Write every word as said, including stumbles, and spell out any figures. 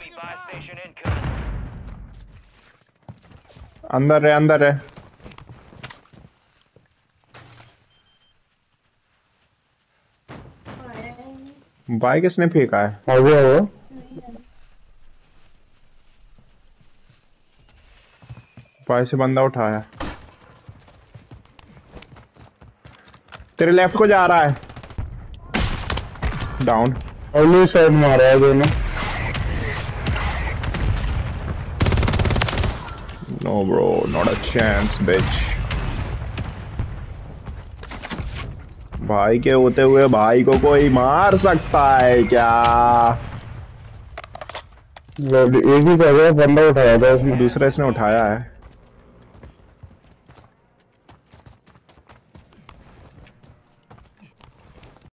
अंदर है अंदर है। भाई किसने फेंका है? आ गया वो। भाई से बंदा उठाया, तेरे लेफ्ट को जा रहा है। डाउन। अगली साइड मारा है दोनों। No bro, not a chance bitch. भाई के होते हुए भाई को कोई मार सकता है क्या? एक ही जगह बंदा उठाया था उसने। दूसरा इसने उठाया है।